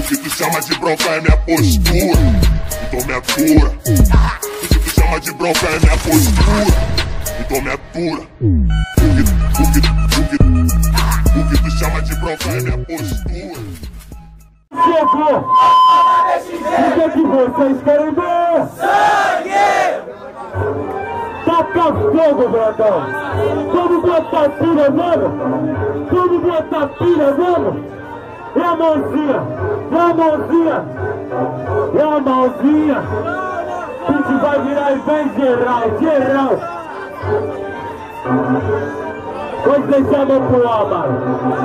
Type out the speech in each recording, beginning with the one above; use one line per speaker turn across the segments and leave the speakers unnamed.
O que tu chama de bronca é minha postura, então me atura. O que tu chama de bronca é minha postura, então me atura. O que tu chama de bronca é minha postura.
Chegou! O que vocês querem ver?
Sangue!
Taca fogo, bratão! Vamos botar pilha, mano! Vamos botar pilha, mano! É a mãozinha! É a mãozinha! É a mãozinha! A gente vai virar e vem geral, geral! Vamos deixar a mão pro ar, mano!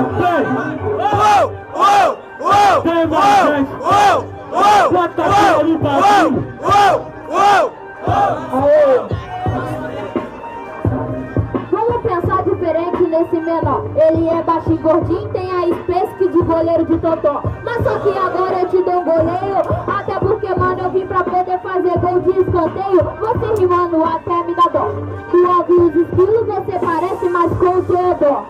Vem! Vem, mais gente! Bota a pilha ali pra cima!
Vamos pensar diferente nesse menor. Ele é baixo e gordinho, tem a espécie de goleiro de totó. Mas só que agora eu te dou um goleiro. Até porque, mano, eu vim pra poder fazer gol de escanteio. Você rimando até me dá dó. Tu ouve os estilos, você parece mais com o Teodoro.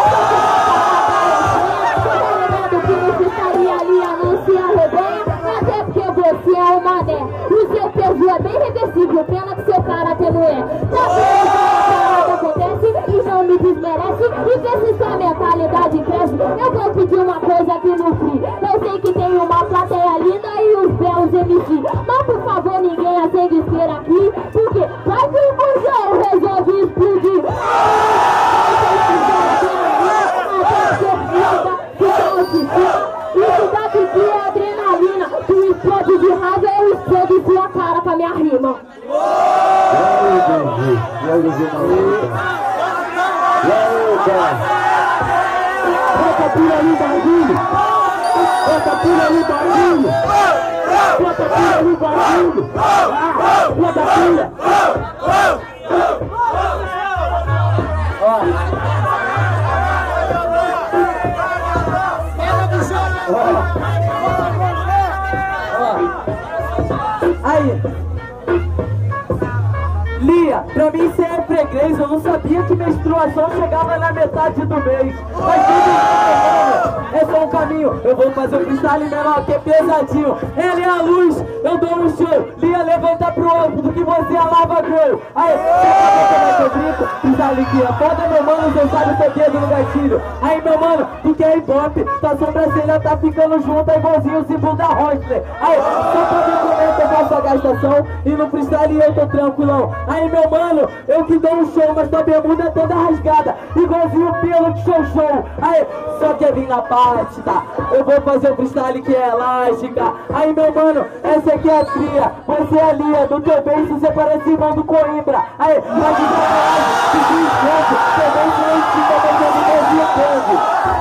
Que você estaria ali a não se arrebanha. Até porque você é um mané. O seu peso é bem reversível, pena que seu caráter não é. Tá vendo que acontece e não me desmerece. E vê se sua mentalidade cresce. Eu vou pedir uma coisa aqui no free. Eu sei que tem uma plateia linda e os belos MC. Mas por favor, ninguém acende isqueira aqui, porque vai vir o museu, resolve explodir. Isso daqui que é adrenalina. Tu explode de raiva, eu explodo sua cara com a minha rima.
Bota a pilha no barulho! Bota a pilha no barulho! Bota a pilha no barulho! Bota a pilha!
Aí, Lia, pra mim você é freguês, eu não sabia que menstruação chegava na metade do mês. Mas tudo é só um caminho, eu vou fazer um freestyle menor que é pesadinho. Ele é a luz, eu dou um show. Lia, levanta pro alto do que você alava gol. Aí, você sabe como é que eu brinco? Freestyle que é foda, meu mano, você sabe o seu dedo no gatilho. Aí, meu mano, tu que é hip hop, tua sobrancelha tá ficando junto, é igualzinho o símbolo da Rosler. Aí, só pra ver como eu faço a gastação e no freestyle eu tô tranquilão. Aí, meu mano, eu que dou um show, mas tua bermuda é toda rasgada, igualzinho o pelo de show. Aí, só quer vir na parte, tá? Eu vou fazer o freestyle que é elástica. Aí, meu mano, essa aqui é a tria, você é a Lia, no teu beijo você parece irmão do Coimbra. Aí, mas de verdade, se descanso, teu beijo não estica, mas eu não devia tanto.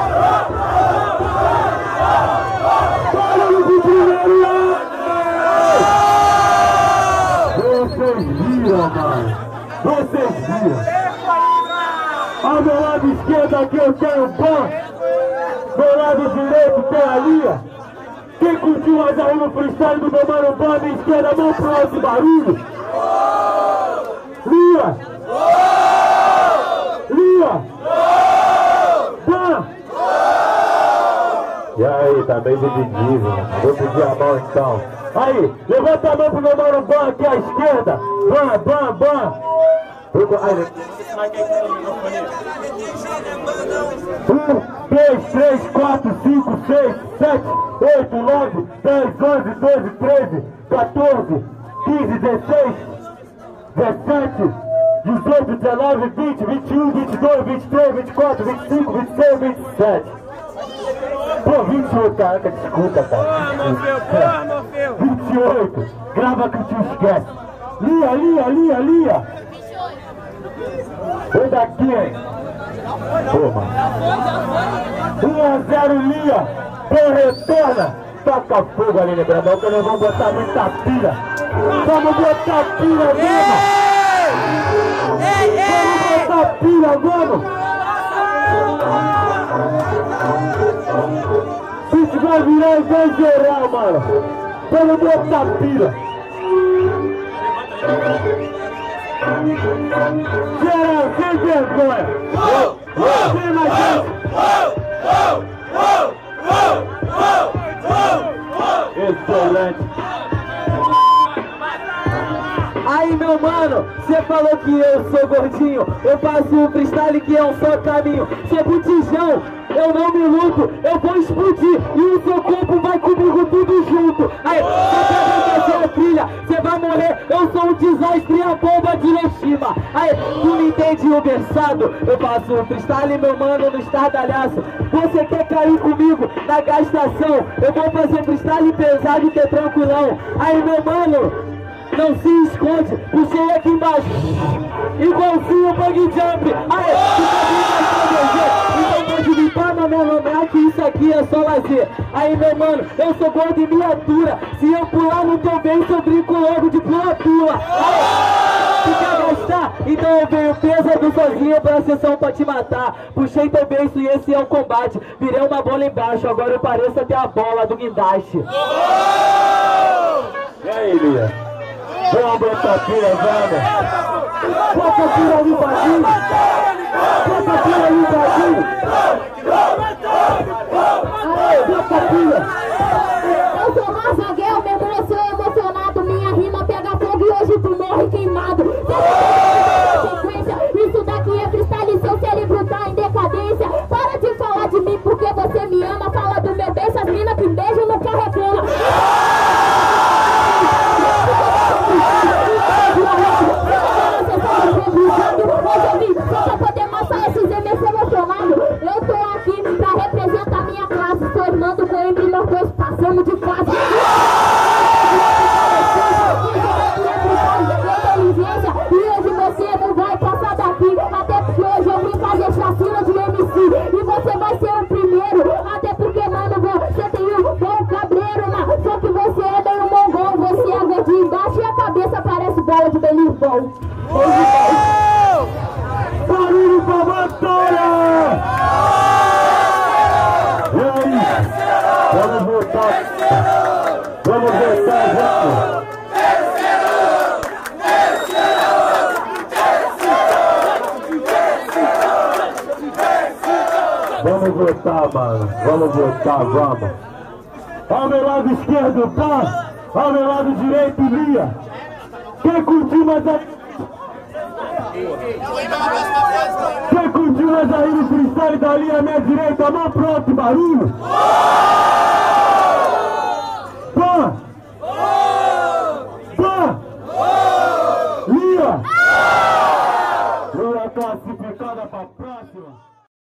Barulho de primeiro! Vocês viram, mano! Vocês viram! Ao meu lado esquerdo aqui eu tenho o Ban. Do lado direito tem a Lia. Quem curtiu mais aí no freestyle do meu mano Ban, minha esquerda, mão pro alto, barulho! Lia! Lia! Ban! E aí, tá bem dividido, né? Vou pedir a mão então. Aí, levanta a mão pro meu mano Ban aqui à esquerda. Ban. 1, 2, 3, 4, 5, 6, 7, 8, 9, 10, 11, 12, 13, 14, 15, 16, 17, 18, 19, 20, 21, 22, 23, 24, 25, 26, 27. Pô, 28, caraca, desculpa, cara. 28, grava que te esquece. Lia. Vem daqui, hein. Pô, mano. 1-0, Lia. Pô, retorna. Toca fogo ali, né, Brandão, que nós vamos botar muita pilha. Vamos botar pilha, mesmo. Vamos botar pilha, mano. Bicho vai virar e vai geral, mano. Vamos botar pilha. Geral, sem vergonha. Vem mais gente. frente.
Aí, meu mano, cê falou que eu sou gordinho, eu faço um freestyle que é um só caminho. Cê é botijão, eu não me luto, eu vou explodir e o seu corpo vai comigo tudo junto. Aí, cê quer fazer a trilha, cê vai morrer, eu sou um desastre e a bomba de Hiroshima. Aí, tu me entende o versado, eu faço um freestyle, meu mano, no estardalhaço. Você quer cair comigo na gastação, eu vou fazer freestyle pesado que é tranquilão. Aí, meu mano, não se esconde, puxei aqui embaixo, igualzinho o bug jump. Aê, então pode limpar na minha lomé que isso aqui é só lazer. Aí, meu mano, eu sou gordo em miniatura, se eu pular no teu beijo eu brinco logo de pula-pula. Tu quer gastar? Então eu venho pesado sozinho pra sessão pra te matar. Puxei teu beijo e esse é o combate. Virei uma bola embaixo, agora eu pareço até a bola do guindaste.
E aí, Lia? Vamos botar a pira, vamos! Bota a pira ali, Badinho! Bota a pira ali, Badinho! Bota a pira!
Eu sou Mazaguel, mesmo eu sou emocionado. Minha rima pega fogo e hoje tu morre queimado. Isso daqui é freestyle, seu cérebro tá em decadência. Para de falar de mim porque você me ama. Fala do meu beijo, as minas que beijam no carro reclama. Pra poder mostrar esses MC emocionados, eu tô aqui pra representar minha classe. Sou irmão do Coimbra e nós dois passamos de fase. Inteligência, e hoje você não vai passar daqui. Até porque hoje eu vim fazer chacina de MC. E você vai ser o primeiro. Até porque, mano, você tem um bom cabreiro, mano. Só que você é meio mongol. Você é gordinho embaixo e a cabeça parece bola de belisbol.
Barulho pra batalha! E aí? Vamos voltar! Vamos voltar, vamos! Vamos voltar, mano! Vamos voltar, vamos! Ao meu lado esquerdo, pá! Ao meu lado direito, Lia! Quem curtiu mais a... Quem curtiu mais aí no freestyle da linha à minha direita, mão pronto, barulho! Pã!